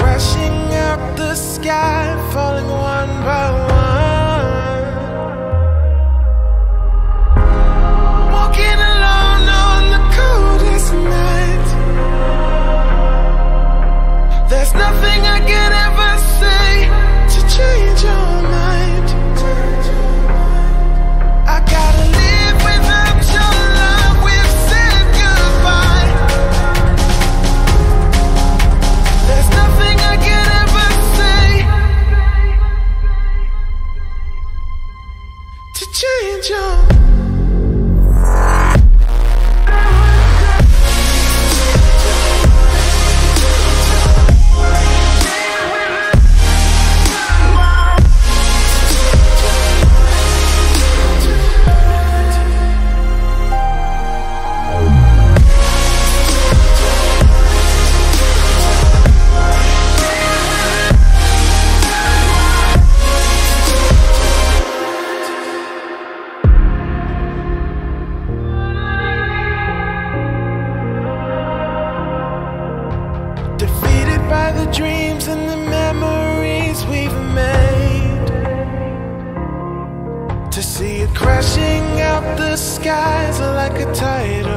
crashing out the sky, falling one by one. Walking alone on the coldest night. There's nothing I could ever say to change your mind. I gotta live without your love, we've said goodbye. There's nothing I could ever say to change your mind. Defeated by the dreams and the memories we've made, to see it crashing out the skies like a tidal